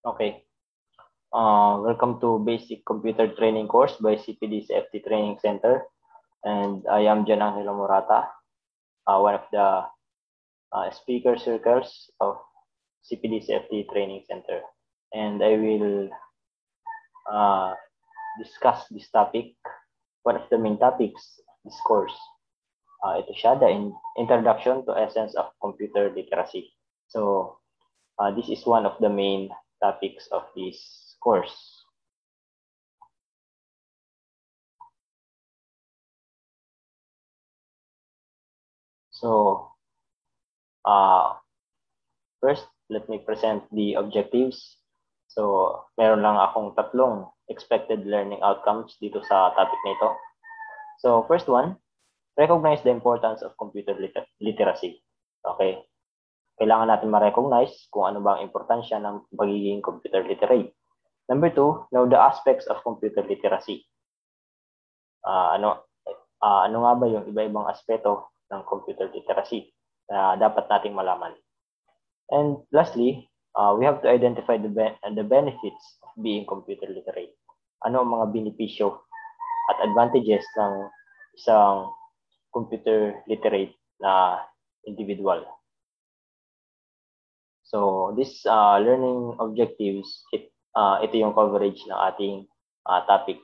Okay. Welcome to Basic Computer Training course by CPD CFT Training Center. And I am Jan Angelo Morata, one of the speaker circles of CPD CFT Training Center. And I will discuss this topic, one of the main topics of this course. Ito siya, the Introduction to Essence of Computer Literacy. So, this is one of the main topics of this course. So, first, let me present the objectives. So, meron lang akong tatlong expected learning outcomes dito sa topic nito. So, first one, recognize the importance of computer literacy. Okay? Kailangan natin ma-recognize kung ano ba ang importansya ng pagiging computer literate. Number two, know the aspects of computer literacy. Ano nga ba yung iba-ibang aspeto ng computer literacy na dapat nating malaman? And lastly, we have to identify the benefits of being computer literate. Ano ang mga benepisyo at advantages ng isang computer literate na individual? So, this learning objectives, ito yung coverage ng ating topic.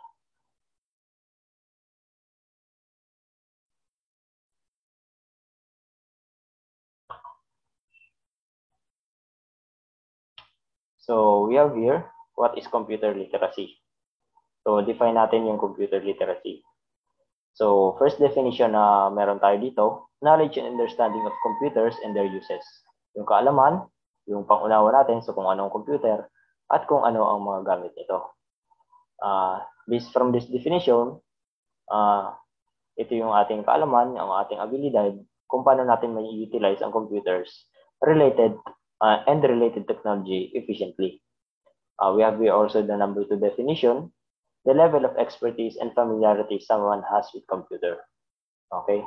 So, we have here, what is computer literacy? So, define natin yung computer literacy. So, first definition na meron tayo dito, knowledge and understanding of computers and their uses. Yung kaalaman, yung pangunawa natin sa kung anong computer, at kung ano ang mga gamit nito. Based from this definition, ito yung ating kaalaman, ang ating abilidad, kung paano natin may utilize ang computers related and related technology efficiently. We have here also the number 2 definition, the level of expertise and familiarity someone has with computer. Okay?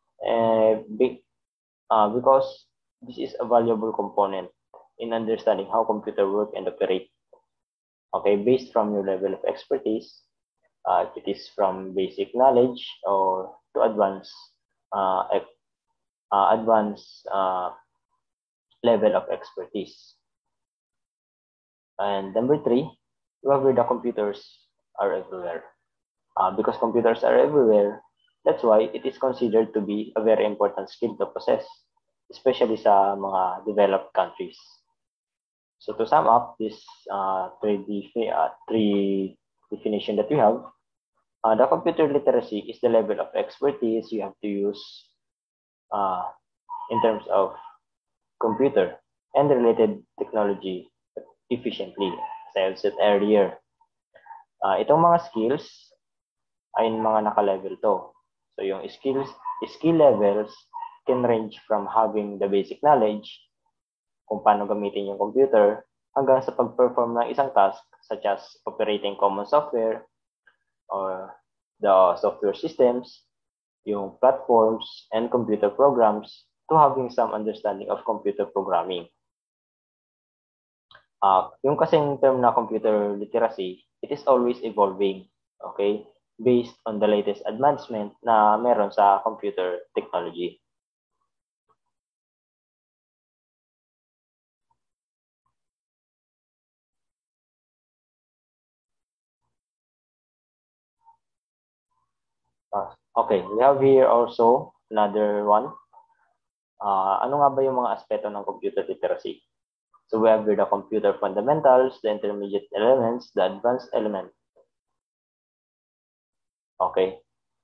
Because this is a valuable component in understanding how computer work and operate. Okay, based from your level of expertise, if it is from basic knowledge or to advanced level of expertise. And number 3, wherever the computers are everywhere. Because computers are everywhere, that's why it is considered to be a very important skill to possess, especially sa mga developed countries. So to sum up this three definition that we have, the computer literacy is the level of expertise you have to use in terms of computer and related technology efficiently, as I said earlier. Itong mga skills ay mga naka-level to. So yung skill levels can range from having the basic knowledge kung paano gamitin yung computer hanggang sa pag-perform ng isang task such as operating common software or the software systems, yung platforms and computer programs to having some understanding of computer programming. Yung kasing term na computer literacy, it is always evolving, okay? Based on the latest advancement na meron sa computer technology. Okay, we have here also another one. Ano nga ba yung mga aspeto ng computer literacy? So we have here the computer fundamentals, the intermediate elements, the advanced element. Okay.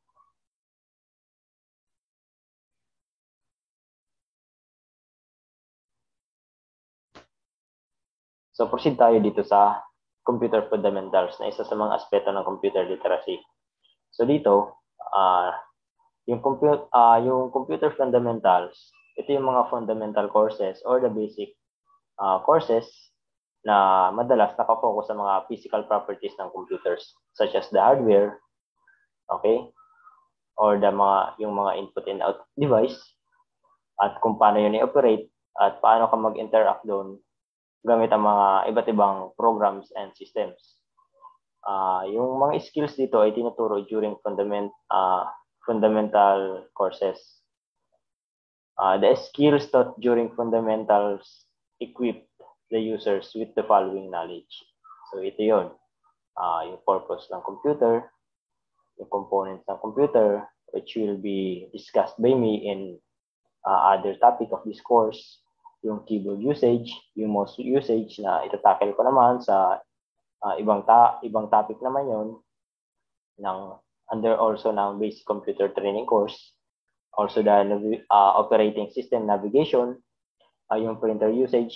So proceed tayo dito sa computer fundamentals na isa sa mga aspeto ng computer literacy. So dito, yung computer fundamentals, ito yung mga fundamental courses or the basic courses na madalas nakafocus sa mga physical properties ng computers such as the hardware, okay, or yung mga input and output device at kung paano yun i-operate at paano ka mag-interact doon gamit ang mga iba't ibang programs and systems. Yung mga skills dito ay tinuturo during fundamental courses. The skills taught during fundamentals equip the users with the following knowledge. So ito yun. Yung purpose ng computer, yung components ng computer, which will be discussed by me in other topic of this course, yung keyboard usage, yung mouse usage na itatackle ko naman sa ibang topic naman yon under also ng basic computer training course. Also the operating system navigation, yung printer usage,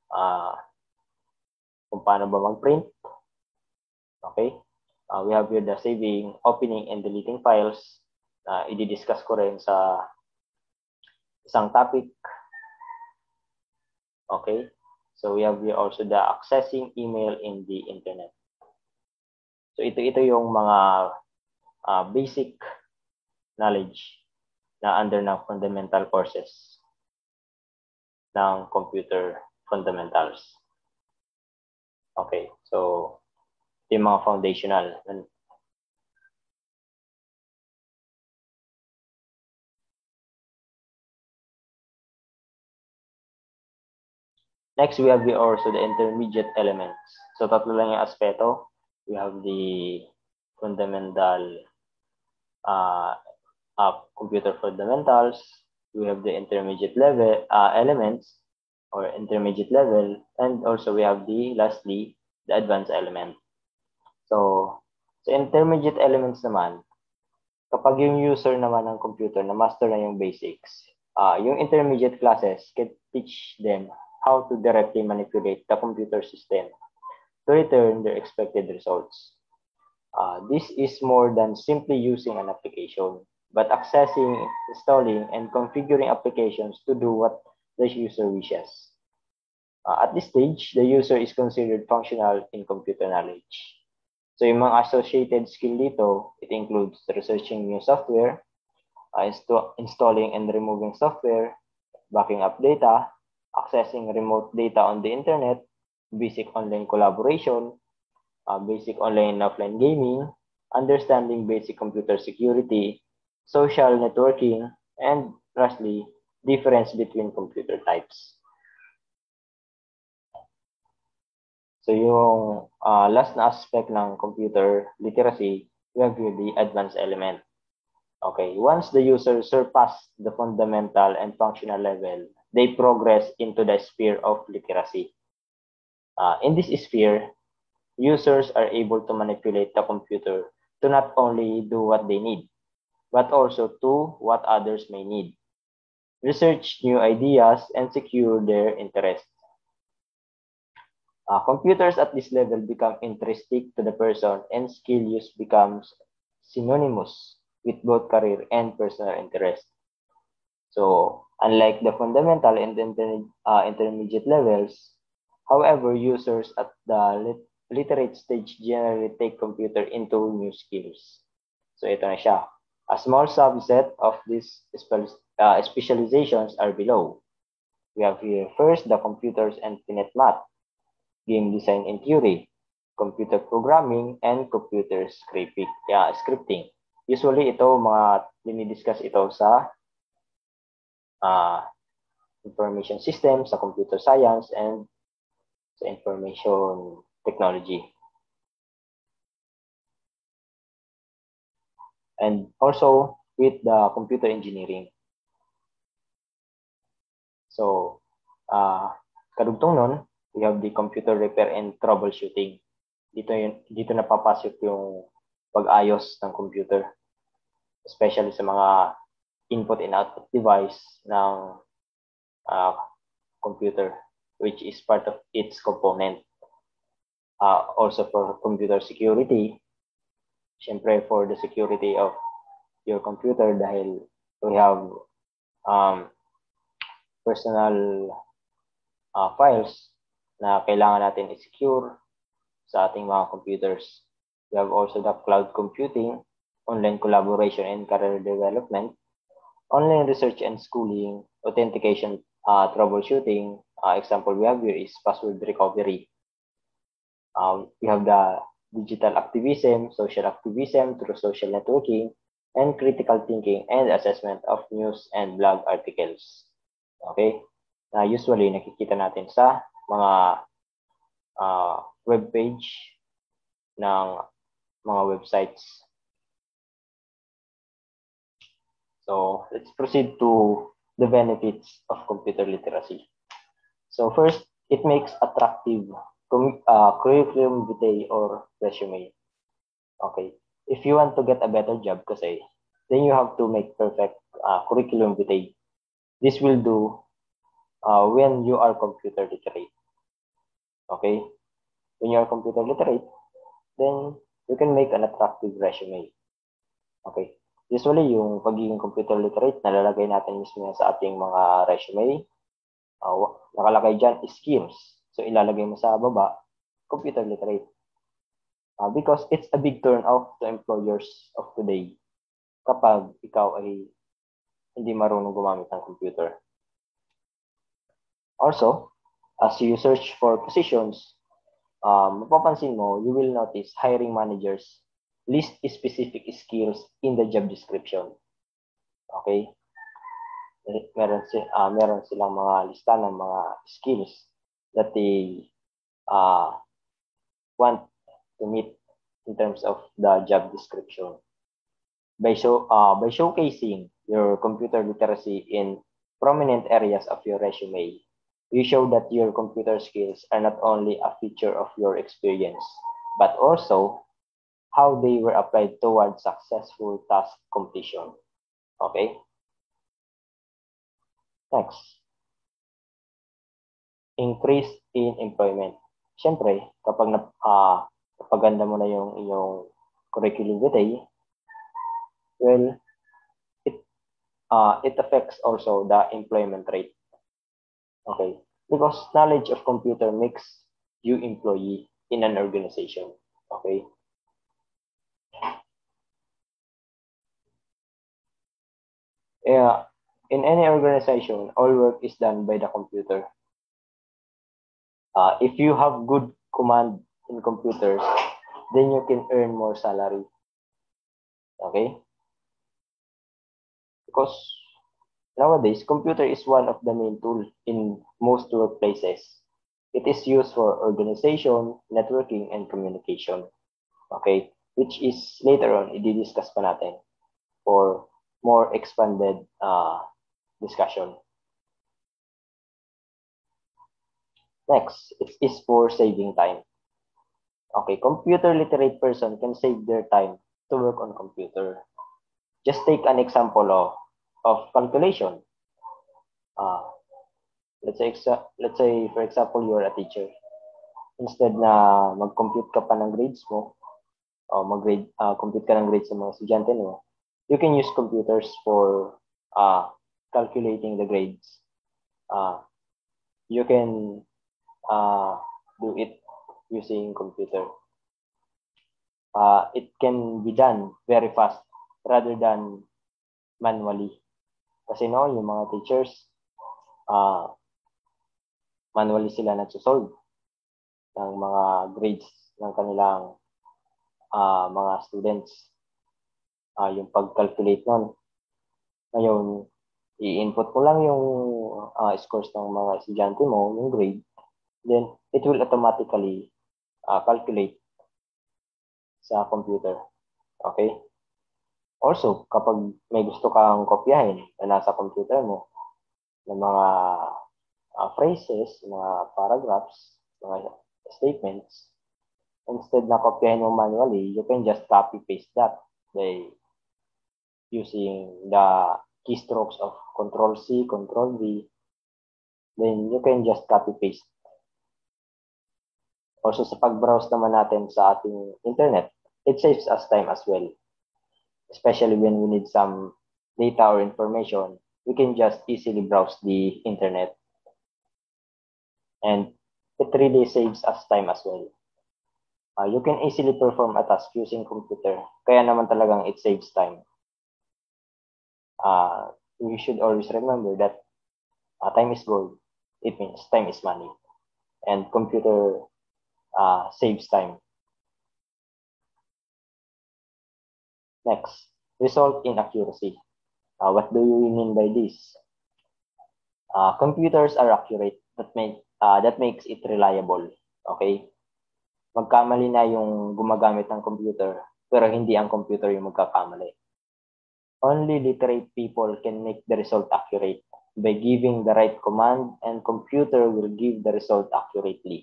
kung paano ba mag-print. Okay? We have here the saving, opening, and deleting files. I-discuss ko rin sa isang topic. Okay? So we have here also the accessing email in the internet. So ito yung mga basic knowledge na under ng fundamental courses ng computer fundamentals. Okay, so ito yung mga foundational. Next, we have also the intermediate elements. So tatlo lang yung aspeto. We have the fundamental computer fundamentals. We have the intermediate level elements or intermediate level, and also we have lastly the advanced element. So intermediate elements naman, kapag yung user naman ng computer na master na yung basics, yung intermediate classes can teach them how to directly manipulate the computer system to return their expected results. This is more than simply using an application, but accessing, installing, and configuring applications to do what the user wishes. At this stage, the user is considered functional in computer knowledge. So yung mga associated skill dito, it includes researching new software, installing and removing software, backing up data, accessing remote data on the internet, basic online collaboration, basic online and offline gaming, understanding basic computer security, social networking, and lastly, difference between computer types. So yung last na aspect ng computer literacy, we have here the advanced element. Okay, once the user surpass the fundamental and functional level, they progress into the sphere of literacy. In this sphere, users are able to manipulate the computer to not only do what they need, but also to what others may need, research new ideas, and secure their interests. Computers at this level become intrinsic to the person, and skill use becomes synonymous with both career and personal interest. So, unlike the fundamental and intermediate levels, however, users at the literate stage generally take computer into new skills. So, ito na siya. A small subset of these specializations are below. We have here first the computers and Internet math, game design and theory, computer programming, and computer scripting. Usually, ito mga dinidiscuss ito sa information system, sa computer science, and sa information technology. And also with the computer engineering. So, kadugtong nun, we have the computer repair and troubleshooting. Dito napapasok yung pag-ayos ng computer, especially sa mga input and output device ng computer, which is part of its component. Also for computer security, syempre for the security of your computer dahil we have personal files na kailangan natin i-secure sa ating mga computers. We have also the cloud computing, online collaboration and career development, online research and schooling, authentication, troubleshooting, example we have here is password recovery. We have the digital activism, social activism through social networking, and critical thinking and assessment of news and blog articles. Okay? Usually, nakikita natin sa mga web page ng mga websites. So, let's proceed to the benefits of computer literacy. So, first, it makes attractive curriculum vitae or resume. Okay. If you want to get a better job kasi, then you have to make perfect curriculum vitae. This will do when you are computer literate. Okay. When you are computer literate, then you can make an attractive resume. Okay. Usually, yung pagiging computer literate, nalalagay natin mismo sa ating mga resume. Nakalagay dyan, skills. So, ilalagay mo sa baba, computer literate. Because it's a big turn off to employers of today kapag ikaw ay hindi marunong gumamit ng computer. Also, as you search for positions, mapapansin mo, you will notice hiring managers list specific skills in the job description. Okay? Meron silang mga lista ng mga skills that they want to meet in terms of the job description. By showcasing your computer literacy in prominent areas of your resume, you show that your computer skills are not only a feature of your experience, but also how they were applied towards successful task completion. Okay? Next. Increase in employment. Siyempre, kapag napaganda mo na yung iyong curriculum vitae, well, it affects also the employment rate. Okay? Because knowledge of computer makes you employee in an organization. Okay? In any organization, all work is done by the computer. If you have good command in computers, then you can earn more salary. Okay? Because nowadays, computer is one of the main tools in most workplaces. It is used for organization, networking, and communication. Okay? Which is later on, i-discuss pa natin for more expanded discussion. Next, it is for saving time. Okay, computer literate person can save their time to work on computer. Just take an example of calculation. Let's say for example you're a teacher. Instead na mag-compute ka pa ng grades mo, o compute ka ng grades sa mga estudyante mo, you can use computers for calculating the grades. You can do it using computer. It can be done very fast rather than manually. Kasi yung mga teachers, manually sila nagsosolve ng mga grades ng kanilang mga students. Yung pag-calculate nun. Ngayon, i-input mo lang yung scores ng mga estudyante mo, yung grade, then it will automatically calculate sa computer. Okay? Also, kapag may gusto kang kopyahin na nasa computer mo, ng mga phrases, mga paragraphs, mga statements, instead na kopyahin mo manually, you can just copy-paste that by using the keystrokes of Control-C, Control-V, then you can just copy-paste. Also, sa pag-browse naman natin sa ating internet, it saves us time as well. Especially when we need some data or information, we can just easily browse the internet. And it really saves us time as well. You can easily perform a task using computer. Kaya naman talagang it saves time. You should always remember that time is gold. it means time is money. And computer saves time. Next, result inaccuracy. What do you mean by this? Computers are accurate. That makes it reliable. Okay? Magkamali na yung gumagamit ng computer, pero hindi ang computer yung magkakamali. Only literate people can make the result accurate by giving the right command, and computer will give the result accurately.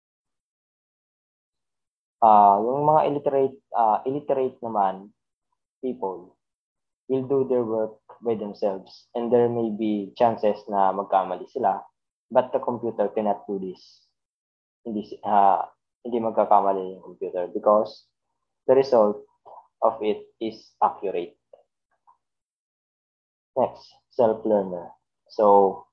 Yung mga illiterate naman people will do their work by themselves, and there may be chances na magkamali sila, but the computer cannot do this. Hindi magkakamali yung computer because the result of it is accurate. Next, self-learner. So,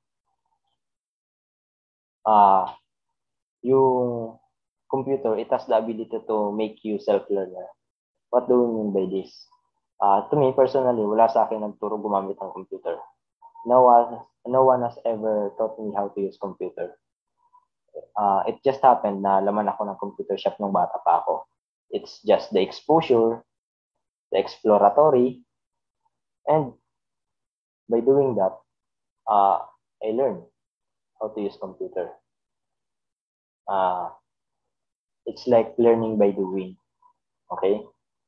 yung computer, it has the ability to make you self-learner. What do we mean by this? To me, personally, wala sa akin nagturo gumamit ng computer. No one has ever taught me how to use computer. It just happened na laman ako ng computer shop nung bata pa ako. It's just the exposure, the exploratory, and by doing that, I learned how to use computer. It's like learning by doing. Okay?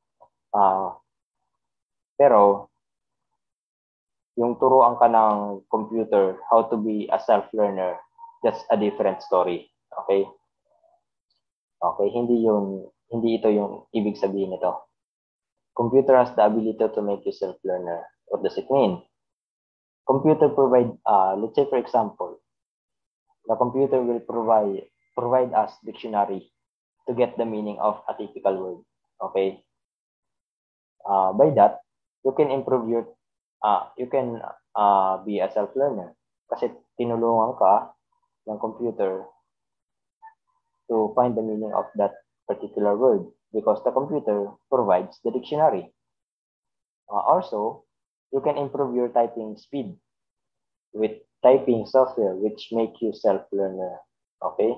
Pero, yung turuan ka ng computer how to be a self-learner, that's a different story. Okay? Okay, hindi ito yung ibig sabihin nito. Computer has the ability to make you self-learner. What does it mean? Computer provide, let's say for example, the computer will provide us dictionary to get the meaning of a typical word. Okay? By that, you can improve you can be a self-learner kasi tinulungan ka ng computer to find the meaning of that particular word because the computer provides the dictionary. Also, you can improve your typing speed with typing software which make you self-learner. Okay?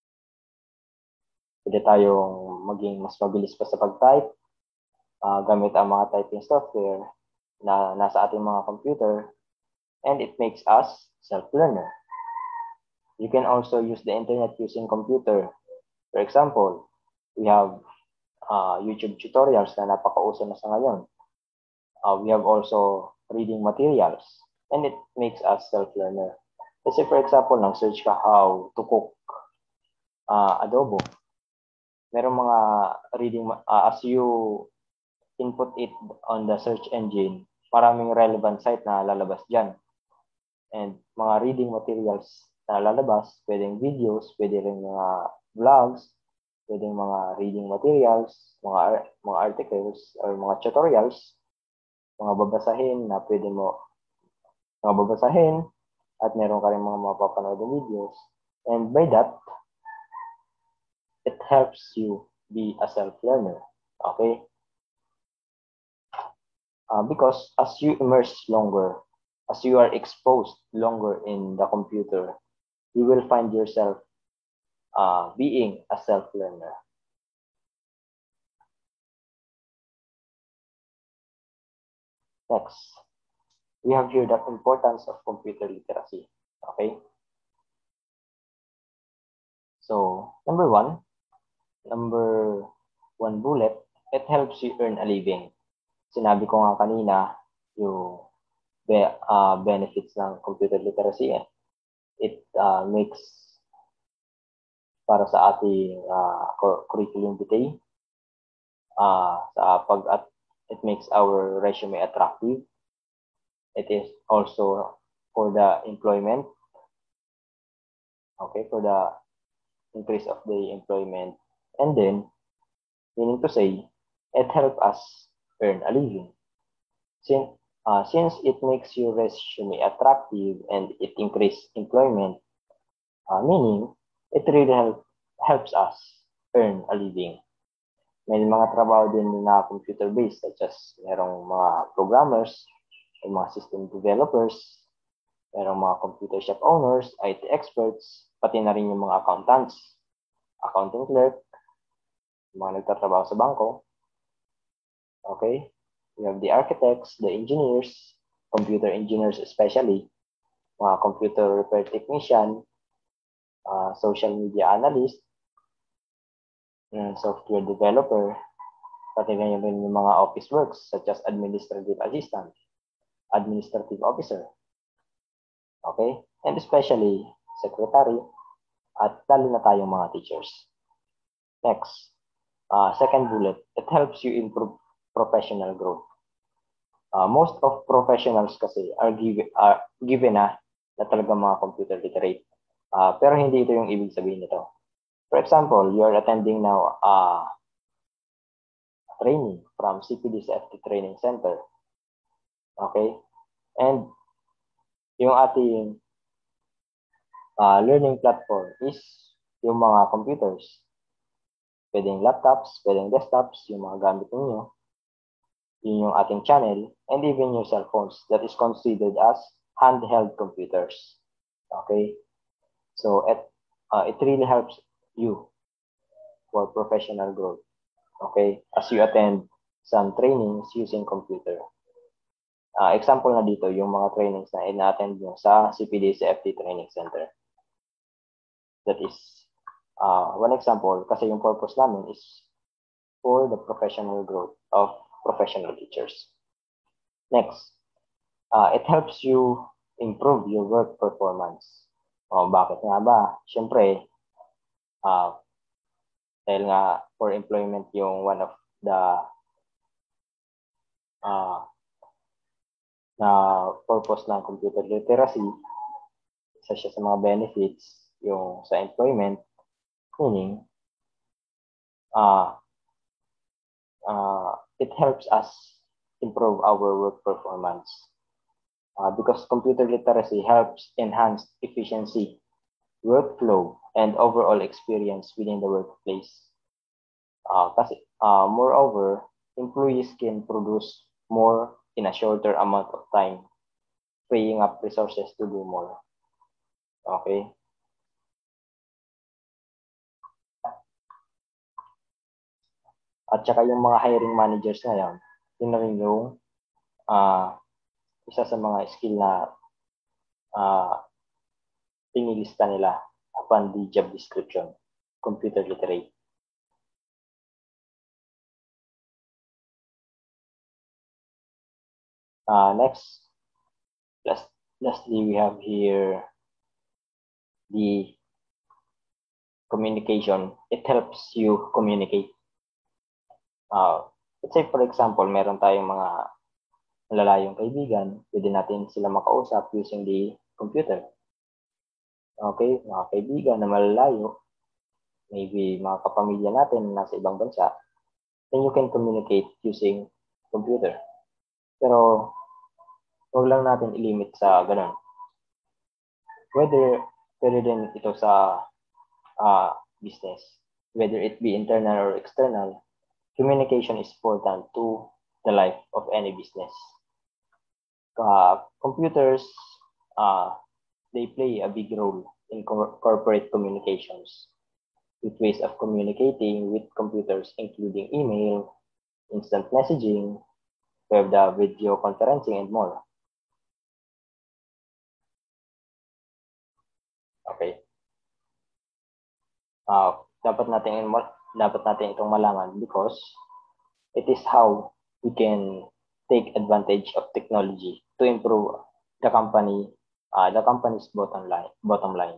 Pwede tayong maging mas mabilis pa sa pag-type gamit ang mga typing software na nasa ating mga computer, and it makes us self-learner. You can also use the internet using computer. For example, we have YouTube tutorials na napakauso na sa ngayon. We have also reading materials, and it makes us self-learner. Let's say, for example, nang search ka how to cook adobo. Merong mga reading, as you input it on the search engine, maraming relevant site na lalabas dyan. And mga reading materials na lalabas, pwedeng videos, pwede rin mga vlogs, pwedeng mga reading materials, mga articles, or mga tutorials, mga babasahin na pwede mo mga babasahin, at meron ka rin mga mapapanood na videos. And by that, it helps you be a self-learner. Okay? Because as you immerse longer, as you are exposed longer in the computer, you will find yourself being a self-learner. Next, we have here the importance of computer literacy. Okay? So, number one bullet, it helps you earn a living. Sinabi ko nga kanina, yung benefits ng computer literacy. It makes para sa ating curriculum vitae, it makes our resume attractive. It is also for the employment, okay, for the increase of the employment. And then, meaning to say, it helps us earn a living. Since it makes your resume attractive and it increases employment, meaning it really helps us earn a living. May mga trabaho din na computer-based, such as merong mga programmers, mga system developers, Merong mga computer shop owners, IT experts, pati na rin yung mga accountants, accounting clerk, mga nagtatrabaho sa bangko. Okay? We have the architects, the engineers, computer engineers especially, mga computer repair technician, social media analyst, software developer, pati ganyan rin yung mga office works such as administrative assistant, administrative officer, okay? And especially secretary, at lalo na tayong mga teachers. Next, second bullet, it helps you improve professional growth. Most of professionals kasi are given na talaga mga computer literate. Pero hindi ito yung ibig sabihin nito. For example, you are attending now training from CPD-CFT Training Center. Okay? And yung ating learning platform is yung mga computers. Pwedeng laptops, pwedeng desktops, yung mga gamit ninyo. Yun yung ating channel, and even your cell phones that is considered as handheld computers. Okay? So it really helps you for professional growth. Okay? As you attend some trainings using computer. Example na dito, yung mga trainings na ina-attend nyo sa CPD-CFT Training Center. That is one example kasi yung purpose namin is for the professional growth of professional teachers. Next, it helps you improve your work performance. Bakit nga ba? Siyempre, dahil nga for employment yung one of the na purpose ng computer literacy, isa siya sa mga benefits yung sa employment, meaning it helps us improve our work performance because computer literacy helps enhance efficiency, workflow, and overall experience within the workplace. Kasi, moreover, employees can produce more in a shorter amount of time, freeing up resources to do more. Okay? At saka yung mga hiring managers ngayon, yun na rin yung isa sa mga skill na pinilista nila upon the job description, computer literate. Next, lastly, we have here the communication. It helps you communicate. Let's say, for example, meron tayong mga malalayong kaibigan, pwede natin sila makausap using the computer. Okay, mga kaibigan na malalayo, maybe mga kapamilya natin na nasa ibang bansa, then you can communicate using computer. Pero, huwag lang natin ilimit sa ganun. Whether din ito sa business, whether it be internal or external, communication is important to the life of any business. Computers, they play a big role in corporate communications with ways of communicating with computers, including email, instant messaging, web video conferencing, and more. Okay. Dapat natin itong malaman because it is how we can take advantage of technology to improve the company's bottom line.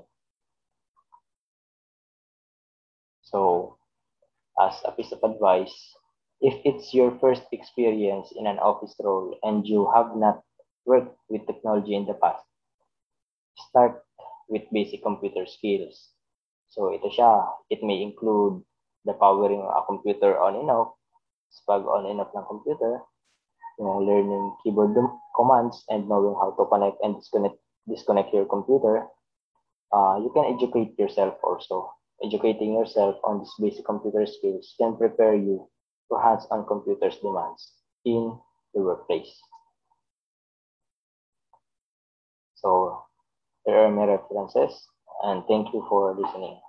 So, as a piece of advice, if it's your first experience in an office role and you have not worked with technology in the past, start with basic computer skills. So, it may include the powering a computer on and off, pag on and off ng computer, learning keyboard commands and knowing how to connect and disconnect your computer. You can educate yourself also. Educating yourself on these basic computer skills can prepare you for hands-on computers demands in the workplace. So, There are my references, and thank you for listening.